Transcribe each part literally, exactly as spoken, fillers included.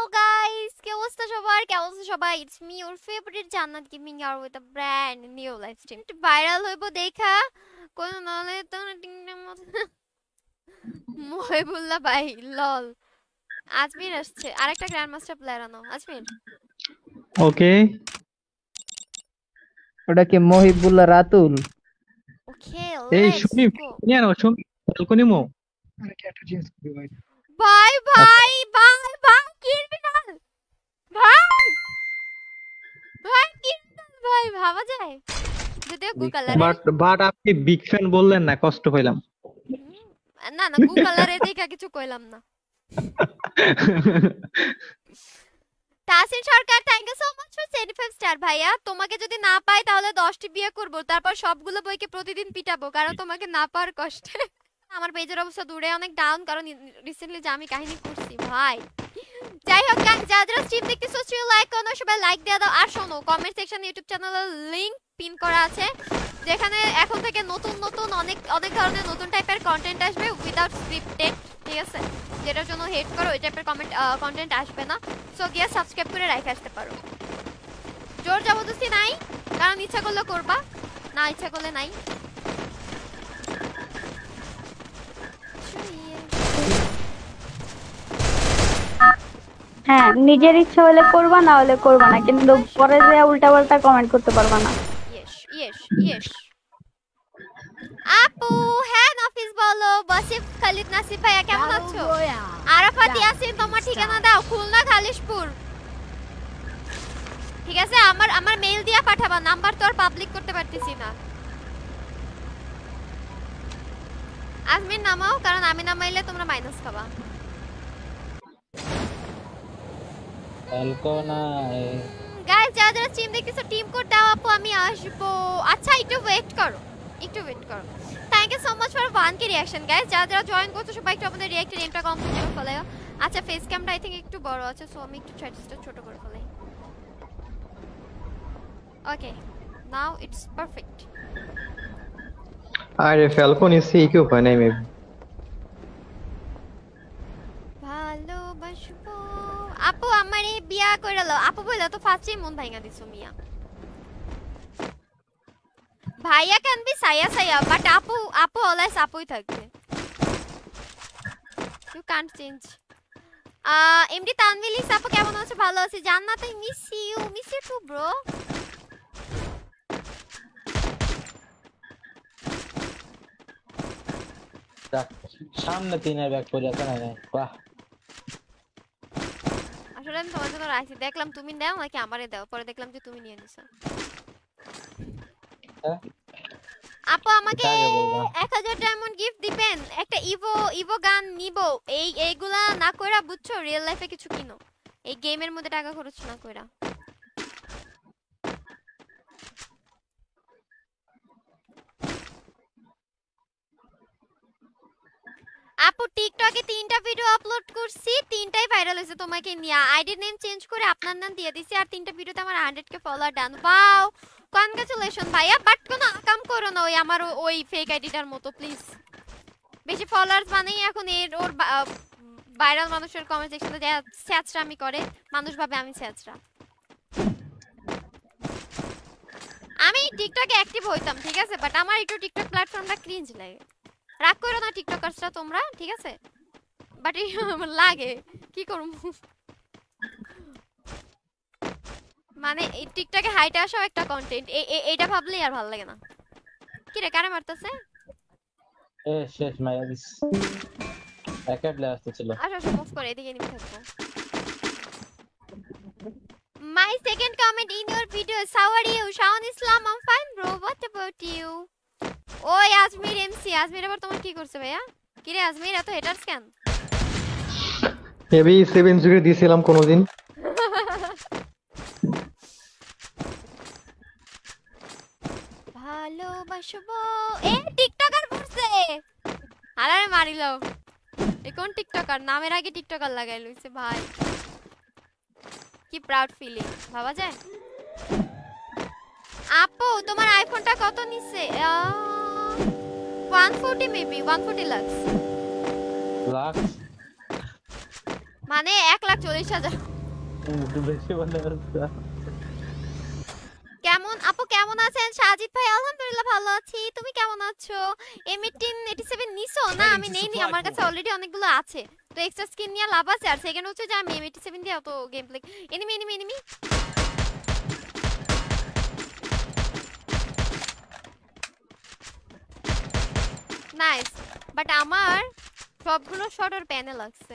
Hello guys, কি অবস্থা সবার? কেমন আছো সবাই? It's me, your favorite Jannat giving you with a brand new live stream. একটু ভাইরাল হইবো দেখা কোন নলে তো টিংটার মতো মহিবুল্লাহ ভাই লল। আজমির আসছে, আরেকটা গ্র্যান্ড মাস্টার প্লেয়ার আনো। আজমির ওকে ওটা কি মহিবুল্লাহ রাতুল? ওকে এই লেটস শুনি গো। নিয়ে নাও শুনি ব্যালকনি মো ভাই ভাই ভাই ভাই ক্রিমিনাল ভাই ভাই ক্রিমিনাল ভাই ভাবা যায় যদিও গু কালারে বাট বাট আপনি বিগ ফ্যান বললেন না, কষ্ট পেলাম। না না গু কালারে দেখা কিছু কইলাম না। Tasin Sarkar thank you so much for seventy five star ভাইয়া। তোমাকে যদি না পাই তাহলে দশটি বিয়ে করব, তারপর সবগুলো বইকে প্রতিদিন পিটাবো কারণ তোমাকে না পাওয়ার কষ্টে। আমার পেজের অবস্থা দূরে অনেক ডাউন কারণ রিসেন্টলি যে আমি কাহিনী করছি ভাই। যাই হোক গাইস, যারা যারা স্ট্রিম দেখতেছো স্ট্রিম লাইক করো, সবাই লাইক দিয়ে দাও। আর শোনো, কমেন্ট সেকশনে ইউটিউব চ্যানেলের লিংক পিন করা আছে যেখানে এখন থেকে নতুন নতুন অনেক অনেক ধরনের নতুন টাইপের কন্টেন্ট আসবে উইদাউট স্ক্রিপ্টেড, ঠিক আছে? যেটার জন্য হেড করো ওই টাইপের কমেন্ট কন্টেন্ট আসবে না। সো গিয়ে সাবস্ক্রাইব করে রাখে আসতে পারো। জোর জবরদস্তি নাই, কারণ ইচ্ছা করলে করবা, না ইচ্ছা করলে নাই। হ্যাঁ, নিজের ইচ্ছা হলে করবা, না হলে করবা না, কিন্তু পরে যে উল্টাপাল্টা কমেন্ট করতে পারবা না। Yes yes yes. আপু হ্যাঁ নাফিস বলো। বাসিফ খালিদ নাসিফ ভাইয়া কেমন আছো? আরাফাত ইয়াসিন তোমার ঠিকানা দাও। খুলনা খালিশপুর, ঠিক আছে? আমার আমার মেইল দিয়া পাঠাবা, নাম্বার তো আর পাবলিক করতে পারতেছি না। আজমির নামাও, কারণ আমি নামাইলে তোমরা মাইনাস খাবা। গাইস যারা যারা স্ট্রিম দেখতেছো টিম কোড দাও আপু, আমি আসবো। আচ্ছা একটু ওয়েট করো, একটু ওয়েট করো। Thank you so much for one K reaction guys. যারা যারা জয়েন করছো সবাই একটু আমাদের রিঅ্যাক্টের নেমটা কমেন্ট করে ফেলাও। আচ্ছা ফেস ক্যামটা আই থিংক একটু বড় আছে, সো আমি একটু ট্রাইটা ছোট করে ফেলাই। Okay now it's perfect. আরে ফ্যালকন এসে কি উপায় নাই মেবি। ভালোবাসবো আপু আমারে বিয়া কইরা লও। আপু বইলা তো ফার্স্টেই মন ভাঙা দিছো মিয়া। ভাইয়া ক্যান বি সায়া সায়া, বাট আপু আপু অলওয়েজ আপুই থাকবে। You can't change. আ এমডি তানভিলিস আপু কেমন আছো? ভালো আছি। Jannat I miss you, miss you too bro. সামনে তিনের ব্যাগ পড়ে আছে না? বাহ, আসলে আমি তোমার জন্য রাখছি, দেখলাম তুমি দাও নাকি আমারে দাও, পরে দেখলাম যে তুমি নিয়ে নিছো। আপু আমাকে এক হাজার ডায়মন্ড গিফট দিবেন, একটা ইভো ইভো গান নিব। এই এইগুলা না কইরা বুঝছো, রিয়েল লাইফে কিছু কিনো, এই গেমের মধ্যে টাকা খরচ না কইরা। আপু টিকটকে তিনটা ভিডিও আপলোড করছি, তিনটাই ভাইরাল হয়েছে তোমাকে নিয়ে। আইডি নেম চেঞ্জ করে আপনার নাম দিয়ে দিছি, আর তিনটা ভিডিওতে আমার hundred K follower done. Wow congratulation ভাইয়া, বাট কোনো কাম করো না ওই আমার ওই ফেক আইডিটার মতো প্লিজ। বেশি ফলোয়ার্স বানাই এখন এর ওর ভাইরাল মানুষের কমেন্ট সেকশনে যা স্যাচরামি করে, মানুষ ভাবে আমি স্যাচরা। আমি টিকটকে অ্যাক্টিভ হইতাম, ঠিক আছে, বাট আমার একটু টিকটক প্ল্যাটফর্মটা ক্রিঞ্জ লাগে। রাগ করো না টিকটকার্সরা তোমরা, ঠিক আছে, বাট লাগে কি করব। মানে এই টিকটকে হাইটে আসাও একটা কন্টেন্ট, এইটা ভাবলেই আর ভালো লাগে না। কি রে কারে মারতেছে? এ শেষ মাইয়া দিস একা প্লেয়ার আসতেছিল। আচ্ছা আচ্ছা মুভ করে এদিকে নিয়ে থাকবো। My second comment in your videos. How are you? Shaun Islam, I'm fine bro. What about you? ওই আজমির এমসি, আজমির আবার তোমার কি করছে ভাইয়া? কি রে আজমির এত হেটারস কেন? মেবি সেভেন জুড়ে দিয়েছিলাম কোনোদিন। ভালোবাসবো এ টিকটকার পড়ছে। আরে মারিলো, এ কোন টিকটকার? নামের আগে টিকটকার লাগাই লইছে ভাই। কি প্রাউড ফিলিং ভাবা যায়। আপু তোমার আইফোনটা কত নিছে? one forty maybe, one forty lakhs, lakh মানে এক লাখ চল্লিশ হাজার। একটু বেশি বলে আসছে। কেমন আপু কেমন আছেন? সাজিদ ভাই আলহামদুলিল্লাহ ভালো আছি। তুমি কেমন আছো? এম এইটিন এইটি সেভেন নিছো না? আমি নেইনি, আমার কাছে অলরেডি অনেকগুলো আছে। তো এক্সট্রা স্কিন নিয়ে লাভ আছে। আর সেকেন্ড হচ্ছে যে আমি এম এইটি সেভেন দিয়ে অত game play enemy enemy enemy nice. But আমার সবগুলো শট আর প্যানে লাগছে।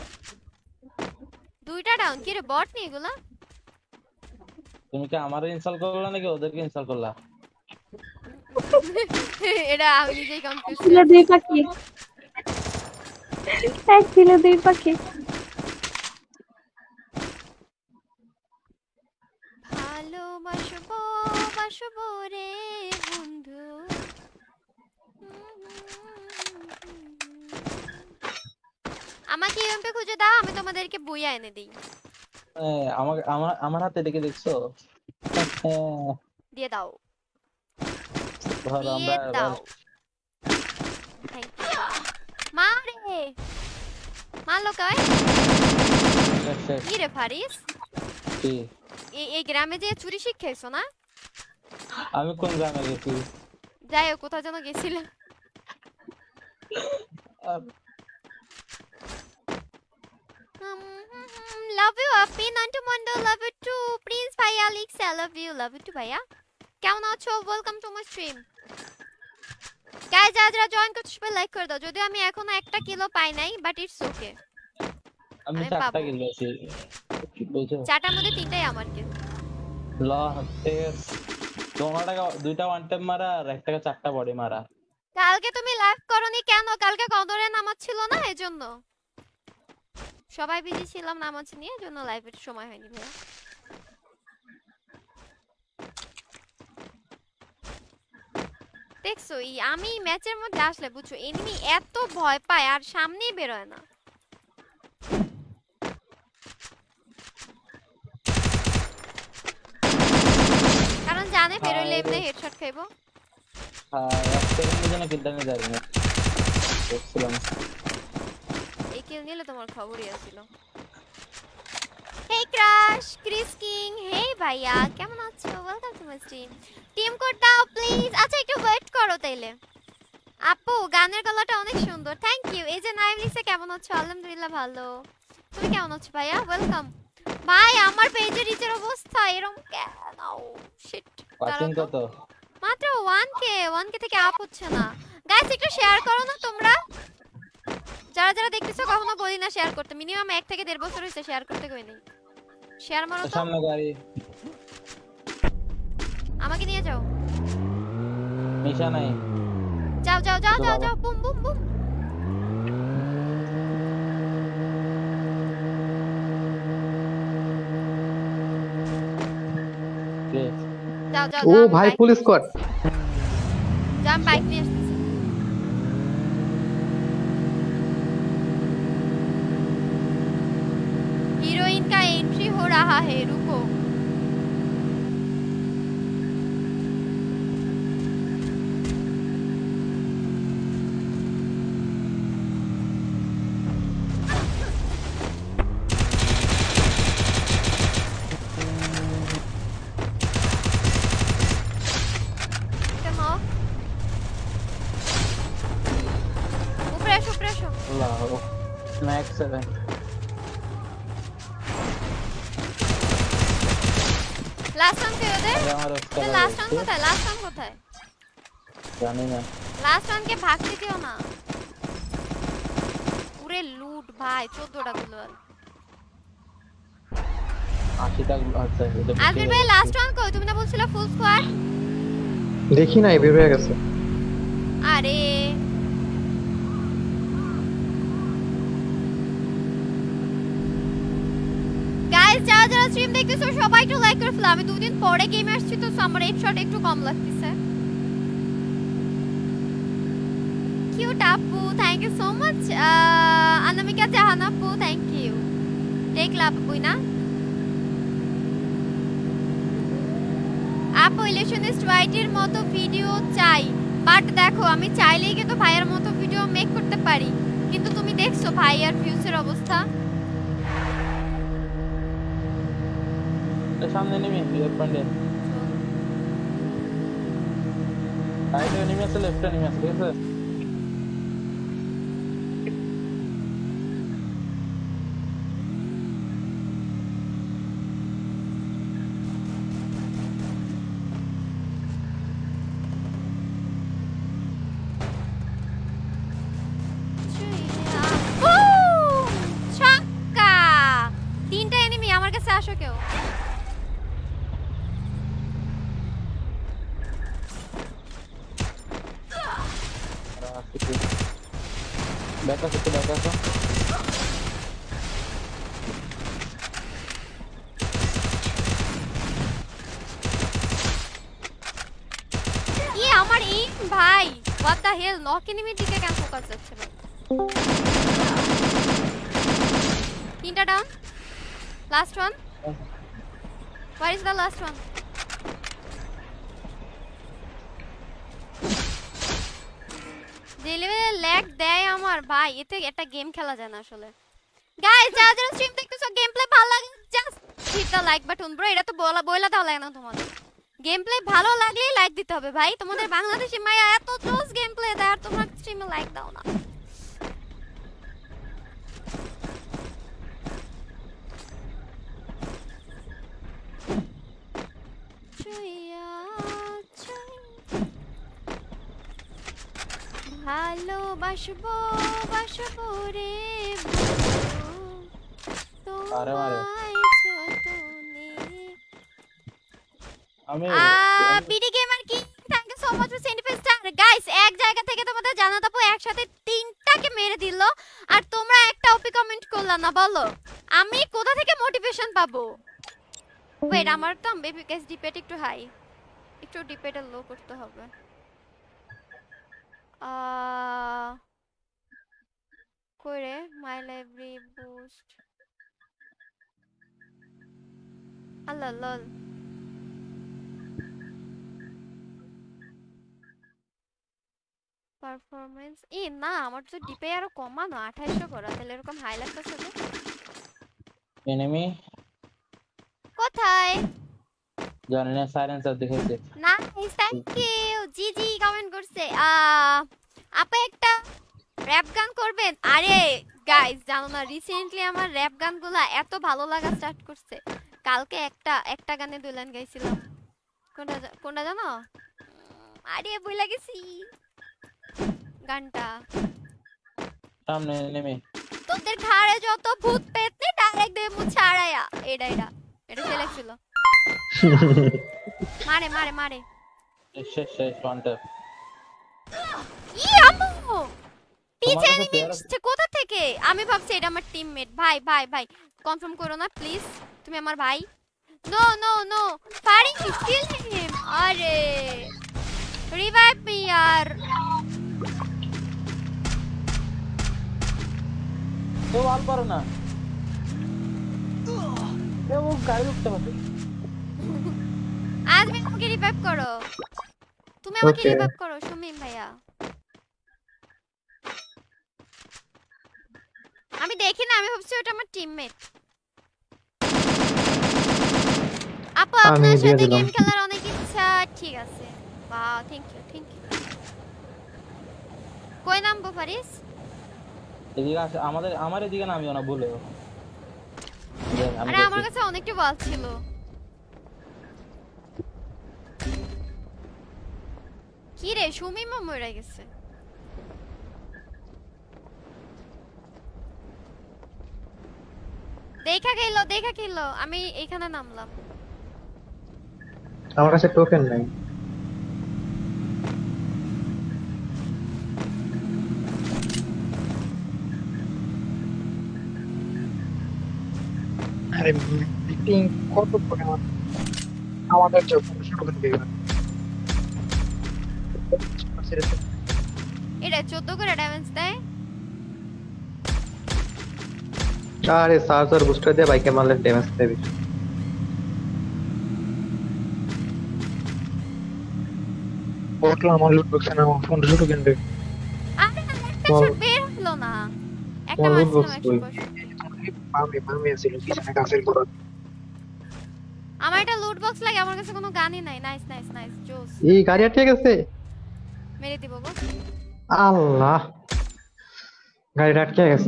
দুইটা ডাউন। কি রে বট নি এগুলা? তুমি কি আমারে ইনস্টল করলা নাকি ওদেরকে ইনস্টল করলা? এটা আমি নিজেই কনফিউজ ছিল দুই পাখি, এক ছিল দুই পাখি। ভালোবাসবো বাসবো রে বন্ধু। আমাকে ইউএমপি খুঁজে দাও, আমি তোমাদেরকে বইয়া এনে দিই। হ্যাঁ, আমার আমার আমার হাতে দেখে দেখছো? হ্যাঁ, দিয়ে দাও ধরো দিয়ে আমরা দাও। Thank you. মারে মারলো কয়? শেষ, শেষ। কি রে ফারিস, কি? এই এই গ্রামে যে চুরি শিখাইছো না? আমি কোন গ্রামে গেছি? যাই হোক, কোথাও যেন গেছিলে। আর- লাভ ইউ আপি Nantu Mondo, love you too Prince ভাইয়া লিক্স, I love you, love you too ভাইয়া। কেমন আছো? Welcome to my stream. Guys যারা যারা জয়েন করছো সবাই লাইক করে দাও। যদিও আমি এখনো একটা কিলো পাই নাই, বাট ইটস ওকে। আমি আমি চারটা পাবো। কিল আছি। কি বলছো? চারটার মধ্যে তিনটাই আমার কিল। ল টেস তোমার টাকা দুইটা ওয়ান টাইম মারা আর এক টাকা চারটা বডি মারা। কালকে তুমি লাইভ করনি কেন? কালকে কদরে নামাজ ছিল না, এজন্য। সবাই বিজি ছিলাম নামাজ নিয়ে, এজন্য লাইভের সময় হয়নি ভাইয়া। দেখছো এই আমি ম্যাচের মধ্যে আসলে বুঝছো এনিমি এত ভয় পায় আর সামনেই বেরোয় না। কারণ জানে বেরোলে এমনি হেডশট খাইবো। হ্যাঁ, এক সেকেন্ডের জন্য কিলটা নিয়ে যাবে না। দেখছিলাম। এই কিল নিলে তোমার খবরই আছিল। Hey Crush Chris King, hey ভাইয়া কেমন আছো? Welcome to my stream. Team code দাও প্লিজ। আচ্ছা একটু ওয়েট করো তাইলে। আপু গানের গলাটা অনেক সুন্দর, থ্যাংক ইউ। এই যে নাইম লিখছে কেমন আছো? আলহামদুলিল্লাহ ভালো। তুমি কেমন আছো ভাইয়া? ওয়েলকাম। ভাই আমার পেজে রিচের অবস্থা এরকম কেন? শিট। পাসিং কত? মাত্র ওয়ান কে, ওয়ান কে থেকে আপ হচ্ছে না। গাইস একটু শেয়ার করো না তোমরা। যারা যারা দেখতেছো কখনো বলি না শেয়ার করতে, মিনিমাম এক থেকে দেড় বছর হইছে শেয়ার করতে কই নাই। শেয়ার মারো তো। সামনে গাড়ি। আমাকে নিয়ে যাও। মিশা নাই। যাও যাও যাও যাও যাও, বুম বুম বুম। কে? যাও যাও ও যাও। ভাই ফুল স্কোয়াড। যাও বাইক নিয়ে আসতেছি। हीरोइन का एंट्री हो रहा है, रुको। Come on. ऊपर আসো, ऊपर আসো। লাও ম্যাক্স সেভেন। লাস্ট রান কে ওদের? আরে আমার ওস্তাদ লাস্ট রান কোথায়? লাস্ট রান কোথায়? জানি না। লাস্ট রান কে ভাগতে দিও না। পুরে লুট ভাই, চোদ্দটা গুলো। আশিটা আচ্ছা এটা আলবির ভাই লাস্ট রান কই? তুমি না বলছিলে ফুল স্কোয়াড? দেখি নাই, বের হয়ে গেছে। আরে গাইস যারা যারা স্ট্রিম দেখতেছো সবাই একটু লাইক করে ফেলো। আমি দুদিন পরে গেমে আসছি তো আমার হেডশট একটু কম লাগতেছে। কিউট আপু, thank you so much. Anamika Jahan আপু, থ্যাংক ইউ। দেখলা আপু না? আপু ইলিউশনিস্ট ওয়াইটির মতো ভিডিও চাই, বাট দেখো আমি চাইলেই কিন্তু ভাইয়ের মতো ভিডিও মেক করতে পারি, কিন্তু তুমি দেখছো ভাইয়ার ভিউসের অবস্থা। এ সামনে নেমে লেফট পয়েন্টে রাইটে নেমে আছে লেফটে নেমে আছে ঠিক আছে Boom! ছক্কা! তিনটা enemy আমার কাছে আসো কেউ। ব্যাক আসো তো ব্যাক আসো কি আমার aim ভাই? What the hell? knock enemy দিকে কেন ফোকাস যাচ্ছে ভাই? তিনটা down. Last one. Where is the last one? যে লেভেলে ল্যাগ দেয় আমার ভাই এতে একটা গেম খেলা যায় না আসলে গাইস যারা যারা স্ট্রিম দেখতেছো গেম প্লে ভালো লাগে just hit the like button bro এটা তো বলা বইলা দাও লাগে না তোমাদের গেম প্লে ভালো লাগলেই লাইক দিতে হবে ভাই তোমাদের বাংলাদেশি মায়া এত জোস গেম প্লে দেয় আর তোমরা স্ট্রিমে লাইক দাও না ছুঁয়া ছুঁয়া ভালোবাসবো বাসবো রে আরে মারে আমি বিডি গেমার কি thank you so much for sending star guys এক জায়গা থেকে তোমাদের জানাত আপু একসাথে তিনটাকে মেরে দিল আর তোমরা একটা ওপি কমেন্ট করলা না বলো আমি কোথা থেকে মোটিভেশন পাবো ওয়েট আমার তো বেবি গাইস ডিপেট একটু হাই একটু ডিপেট লো করতে হবে আহ করে মাই লাইব্রেরি বুস্ট আল্লাহ লল পারফরম্যান্স ই না আমার তো ডিপে আরো কমানো আঠাইশো করা তাহলে এরকম হাইলাইট করতে হবে এনিমি কোথায় জানি না সাইলেন্সার দেখেছে nice thank you G G comment করছে আ আপা একটা র‍্যাপ গান করবেন আরে গাইস জানো না রিসেন্টলি আমার র‍্যাপ গানগুলো এত ভালো লাগা স্টার্ট করছে কালকে একটা একটা গানে দুই লাইন গাইছিলাম কোনটা কোনটা জানো আরে বইলা গেছি গানটা সামনে নেমে তোদের ঘাড়ে যত ভূত পেতনি ডাইরেক্ট দে মুছে আড়ায়া এটা এটা এটা সিলেক্ট ছিল মারে মারে মারে শেষ শেষ ওয়ান ট্যাপ ই আম্মু পিছে এনিমি আসছে কোথা থেকে আমি ভাবছি এটা আমার টিমমেট ভাই ভাই ভাই কনফার্ম করো না প্লিজ তুমি আমার ভাই no no no firing kill him আরে রিভাইভ মি यार তো ওয়াল পারো না এ ও গাড়ি উঠতে পারে আজ আমি আমাকে রিভাইভ করো তুমি আমাকে রিভাইভ করো সুমিম ভাইয়া আমি দেখি না আমি ভাবছি ওটা আমার টিমমেট আপু আপনার সাথে গেম খেলার অনেক ইচ্ছা ঠিক আছে বাহ থ্যাংক ইউ থ্যাংক ইউ কই নামবো ফারিস এদিকে আসে আমাদের আমার এদিকে নামিও না বলে আরে আমার কাছে অনেকটা বল ছিল কি রে সুমিম মরে গেছে দেখা গেল দেখা গেল আমি এখানে নামলাম আমার কাছে টোকেন নাই আরে মিটিং কত পরিমাণ আমাদের জন্য টোকেন দেবে এটা চোদ্দ করে ড্যামেজ দেয় আরে চার্জার বুস্টার দিয়ে বাইকে মারলে ড্যামেজ দেবে বটলা আমার লুট বক্সে না পনেরোশো টোকেন দেবে আরে একটা শট বের হলো না একটা মারছিলাম একশো মামি মামি ছিল পিছনে কাছের ঘর আমার একটা লুট বক্স লাগে, আমার কাছে কোনো গানই নাই। নাইস নাইস নাইস জোস। এই গাড়ি আটকে গেছে। মেরে দিব গো। আল্লাহ, গাড়িটা আটকে গেছে।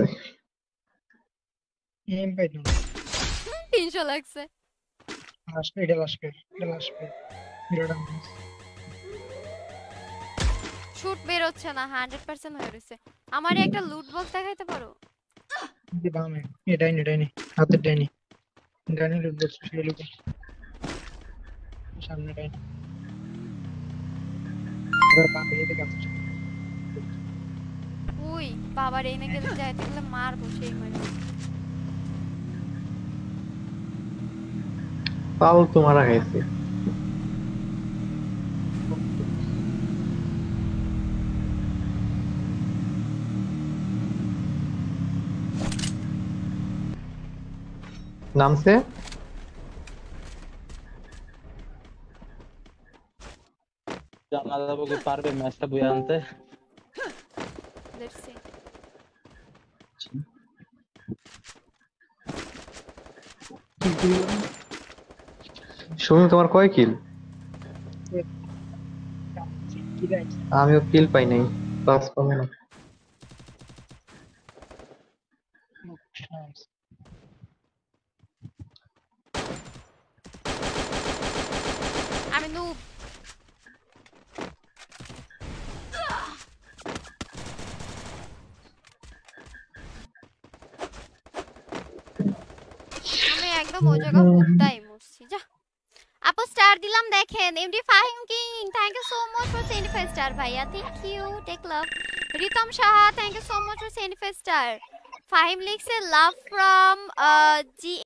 এম পাই না। তিনশো লাগছে। আসবে এটা আসবে এটা আসবে বিরাট আমিস। শুট বের হচ্ছে না, হান্ড্রেড পার্সেন্ট হয়ে রয়েছে। আমারে একটা লুট বক্স দেখাইতে পারো? দি বামে এটাই নি এটাই নি হাতের ডাইনি ডাইনি লুট বক্স ছিল লুক সামনে ডাইনি এবার বামে এদিকে কাছে উই বাবা রে এনে গেলে যাইতে গেলে মারবো সেই মানে। পাল তো মারা গেছে। নামছে জানা যাবো কি পারবে ম্যাচটা বয়ে আনতে? Let's see. শুনুন, তোমার কয় কিল? কি রাইট আমিও কিল পাই নাই, পাঁচ পাবো না। আমি নুব। আমি একদম ওই জায়গা হুকটাই মরছি যা। আপু স্টার দিলাম দেখেন। MD Fahim king thank you so much for send five star ভাইয়া, thank you take love. Ritam Saha thank you so much for send five star. Fahim লিখছে লাভ ফ্রম জি